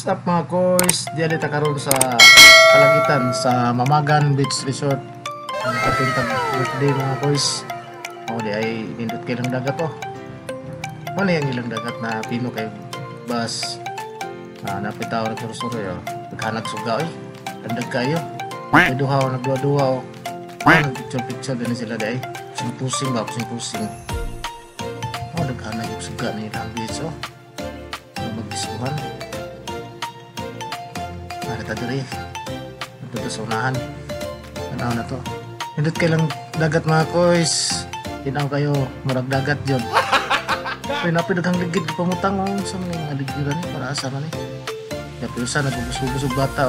What's up mga koys? Diyan kita karon sa Palagitan sa Mamagan Beach Resort. Ang ating birthday mga koys. Di ay nindot kay lang dagat Ano yung ilang dagat na pino kay bus. Napitaw na suro-suro naghanag suga Landag kayo. Nagduhaw, nagduwa-duwa nagpicture-picture din sila dahil. Pusing ba? Pusing-pusing. Naghanag yung suga na ilang beach Magdiskuhan. Kita diri dito sa unahan. Ano na to? Hindot kay lang dagat mga koys. Tinaw kayo murag dagat yun. Pinapidaghang ligid pamutang sa mga ligiran para asa man Ya piusa nagubus-ubus bata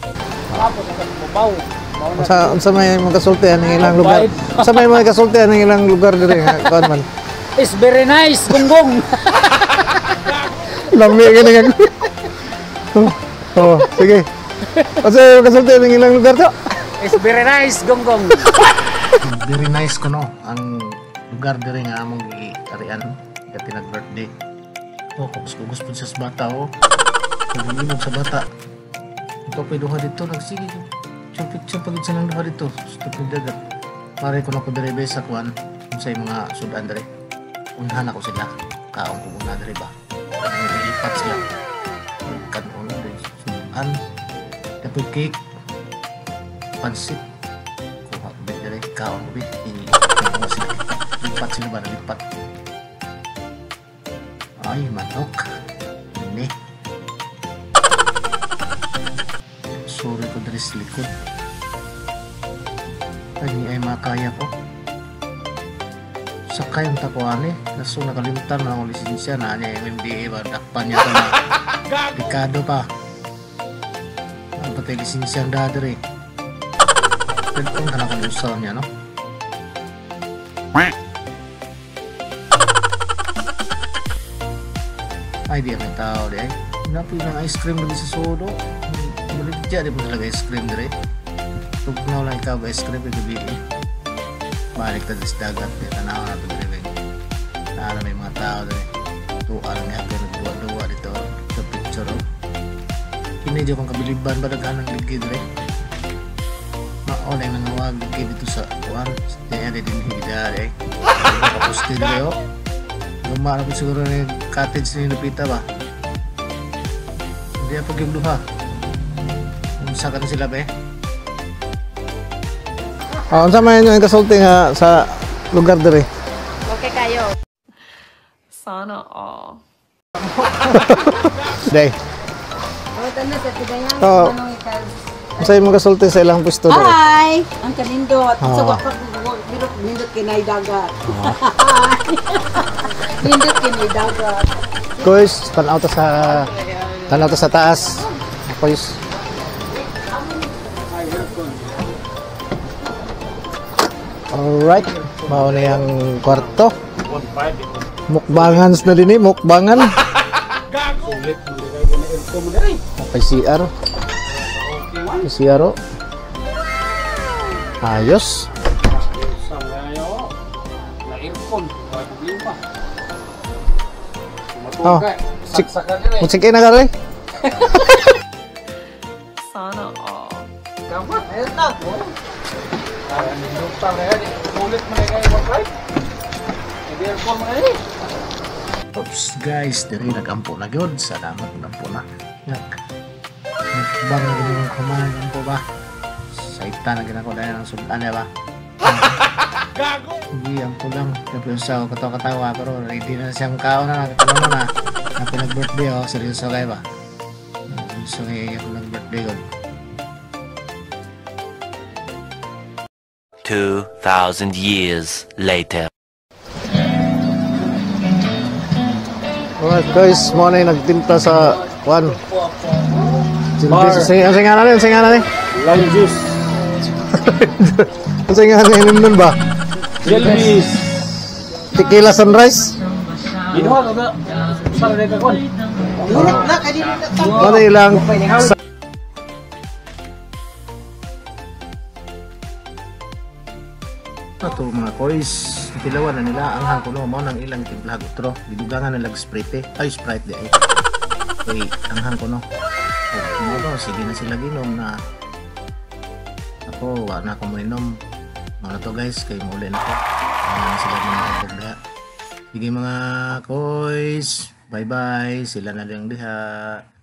Unsa may magasultihan ng ilang lugar? Unsa may magasultihan ng ilang lugar diri kuan man? It's very nice, gonggong. Lami gani sige. Kasi kasulti ng ilang lugar to? It's very nice, gonggong. Very nice ko ang lugar diri nga among giarian kati nag-birthday. Kugus-kugus pud sa bata Naglinog sa bata. Ito pa duha dito nagsige. Picture pagid sa nang duha dito. Stupid dagat. Pare ko na ko diri sa kuan unsay mga sudan diri. Unhan ako sila. Kaon ko muna diri ba. Nilipat sila. Kanon diri sudan. Dapat cake, pansit, kuha ko dari kaon ko lipat sila ba lipat. Ay manok ini sorry ko dari sa likod ay makaya ko sakay ang takuan naso nakalimutan na akong lisensya na niya yung MDA ba dakpan niya ito na dekado pa patay lisensya ang dadari. Pero kung nakakalusaw niya, Ay, di may tao, di ay. Napi ng ice cream dali sa sodo. Maligya, di po talaga ice cream dali. Tugnaw lang ikaw ice cream, gabi balik tayo sa dagat, tanaw na ito dali. Naala may mga tao dali. Tuwa lang nga, nagduwa-duwa dito. Sa picture, Medyo kong kabiliban ba naghanang ligid maolay nang nawag ligid dito sa kuwan kaya din higda kapusti dito lumara po siguro na yung cottage ni Lupita ba hindi ako gimduha unsa ka na sila ba unsa man yung kasulti nga sa lugar diri okay kayo sana all day Masay mo kasulti sa ilang pwesto dito. Hi! Ang kanindot. Sa wakak nindot kinay dagat. Nindot kinay dagat. Guys, tanaw ta sa taas. Guys. Alright. Mao na yung kwarto. Mukbangan na din mukbangan. May CR. Ayos. Musik na kare. sana all Oops guys, diri nagampo na gyud. Salamat nagampo na. Bang na ganyan kumain po ba? Saita na ginako dahil ng sudan ba? Gago! Hindi, ang kulang. Seryoso, katawa-katawa. Pero ready na siyang kao na. Nakatalo na. Na pinag-birthday seryoso kayo ba? So ngayon yung nag-birthday ko. 2,000 years later. Alright guys, muna yung nagtimpla sa Juan. Ang singalan ni? Lime juice. Ang singalan ni nun ba? Jellies. Tequila sunrise? Inuha ka ba? Saan na kakon? Ano ilang? Ito mga kois, tilawan na nila ang hangkuno mo ng ilang timplag utro. Bidugangan na lag sprite. Ay, sprite di ay. Uy, anghang ko no. Oh, ano, sige na sila ginom na. Ako, wala na ako mainom. Mga to guys, kayo muli na ko. Wala na sila ginabog diha. Sige mga koys, bye bye, sila na lang diha.